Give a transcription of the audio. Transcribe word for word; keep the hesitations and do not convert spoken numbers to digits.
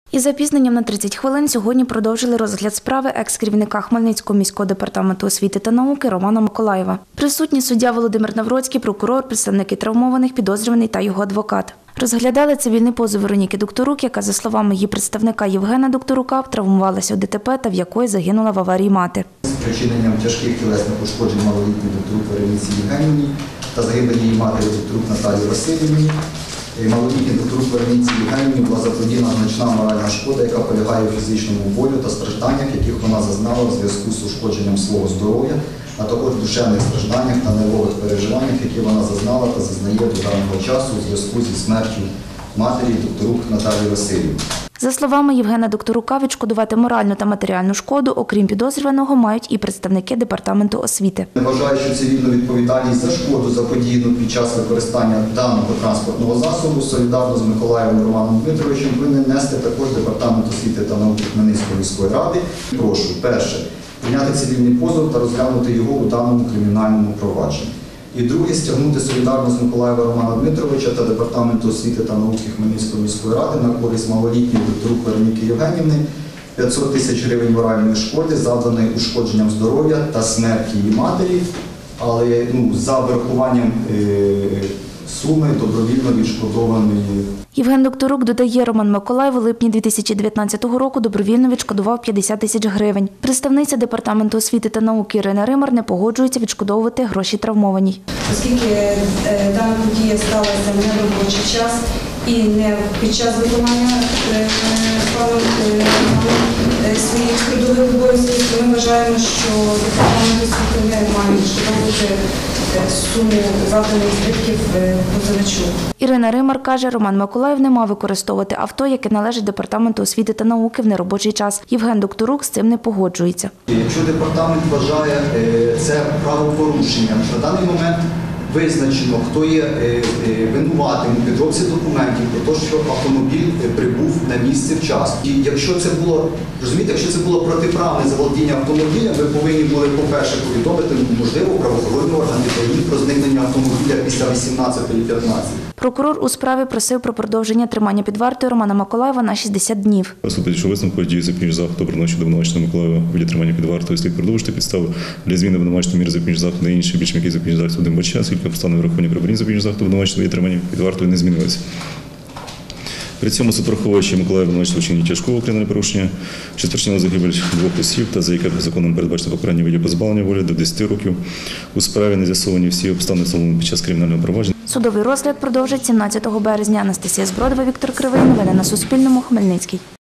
Із запізненням на тридцять хвилин сьогодні продовжили розгляд справи екс-керівника Хмельницького міського департаменту освіти та науки Романа Миколаєва. Присутні суддя Володимир Навроцький, прокурор, представники травмованих, підозрюваний та його адвокат. Розглядали цивільний позов Вероніки Докторук, яка, за словами її представника Євгена Докторука, травмувалася у ДТП та в якої загинула в аварії мати. З причиненням тяжких тілесних ушкоджень малолітньої Докторук Вероніці Євгенівні та загибелі її матері Докторук Наталії Васильівні. Малолітній Докторук Вероніці Євгенівні була заподіяна значна моральна шкода, яка полягає у фізичному болю та стражданнях, яких вона зазнала у зв'язку з ушкодженням свого здоров'я, а також душевних стражданнях та нервових переживаннях, які вона зазнала та зазнає до даного часу у зв'язку зі смертю матері Докторук Наталії Васильівни. За словами Євгена Докторука, відшкодувати моральну та матеріальну шкоду, окрім підозрюваного, мають і представники департаменту освіти. Я вважаю, що цивільну відповідальність за шкоду, заподіяну під час використання даного транспортного засобу, солідарно з Миколаєвим Романом Дмитровичем повинен нести також департамент освіти та науки Хмельницької міської ради. Прошу, перше, прийняти цивільний позов та розглянути його у даному кримінальному провадженні. І друге, стягнути солідарно з Миколаєва Романа Дмитровича та департаменту освіти та науки Хмельницької міської ради на користь малолітньої Докторук Вероніки Євгенівни п'ятсот тисяч гривень моральної шкоди, завданої ушкодженням здоров'я та смерті її матері, але ну, за врахуванням е суми добровільно відшкодованої. Євген Докторук додає, Роман Миколаєв у липні дві тисячі дев'ятнадцятого року добровільно відшкодував п'ятдесят тисяч гривень. Представниця департаменту освіти та науки Ірина Римар не погоджується відшкодовувати гроші травмованій. Оскільки е, дана подія сталася в неробочий час і не під час виконання е, паном е, своїх трудових обов'язків, то ми вважаємо, що департамент освіти не має відшкодовувати суму завданих збитків позивачу. Ірина Римар каже, Роман Миколаєв не мав використовувати авто, яке належить департаменту освіти та науки в неробочий час. Євген Докторук з цим не погоджується. Якщо департамент вважає це правопорушенням, на даний момент визначено, хто є винуватим у підробці документів про те, що автомобіль прибув на місце вчасно. І якщо це було, розумієте, якщо це було протиправне заволодіння автомобілем, ви повинні були, по-перше, повідомити, можливо, правоохоронні органи про зникнення автомобіля після вісімнадцятої п'ятнадцять. Прокурор у справі просив про продовження тримання під вартою Романа Миколаєва на шістдесят днів. Суд підійшов висновку, дії запобіжного заходу обрано щодо обвинуваченого Миколаєва у виді тримання під вартою, слід продовжити підставу для зміни обвинуваченої міри запобіжного заходу на інші більш м'які запобіжні заходи один час, оскільки обставини врахування припинення запобіжного заходу обвинуваченого виді тримання під вартою не змінилися. При цьому суд враховує, що Миколаєв обвинувачений у вчиненні тяжкого кримінального порушення, що спричинило загибель двох осіб та за яке законом передбачено покарання у виді позбавлення волі до десяти років. У справі не з'ясовані всі обставини, встановлені під час кримінального провадження. Судовий розгляд продовжить сімнадцятого березня. Анастасія Збродова, Віктор Кривий. Новини на Суспільному. Хмельницький.